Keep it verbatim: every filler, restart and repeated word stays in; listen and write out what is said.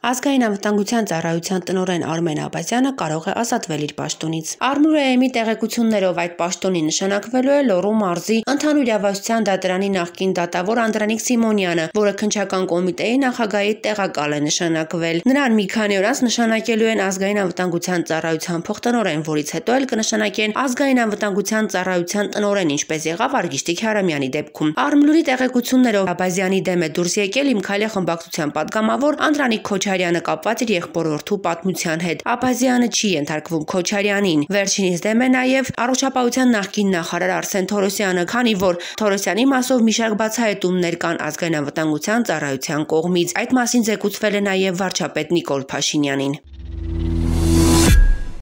Ազգային անվտանգության ծառայության տնօրեն Արմեն Աբազյանը կարող է ազատվել իր պաշտոնից։ Արմուրեեմի տեղեկություններով այդ պաշտոնի նշանակվելու է Լոռու մարզի ընդհանուր իրավասության դատարանի նախկին դատավոր Անդրանիկ Սիմոնյանը, որը քննչական կոմիտեի նախագահի տեղակալ է նշանակվել։ Նրան մի քանի օր անց նշանակելու են ազգային անվտանգության ծառայության փոխտնօրեն, որից հետո էլ կնշանակեն ազգային անվտանգության ծառայության տնօրեն, ինչպես եղավ Արգիշտի Քարամյանի դեպքում։ Արմլուրի տեղեկություններով Աբազյանի դեմ է դուրս եկել Իմ Քայլե խմբակցության պատգամավոր Անդրանիկ Քոչարյանը կապված իր եղբորորդու պատմության հետ։ Աբազյանը չի ենթարկվում Քոչարյանին։ Վերջինիս դեմ է նաև առողջապահության նախկին նախարար Արսեն Թորոսյանը, քանի որ Թորոսյանի մասով մի շարք բացահայտումներ կան ազգային անվտանգության ծառայության կողմից։ Այդ մասին զեկուցվել է նաև վարչապետ Նիկոլ Փաշինյանին։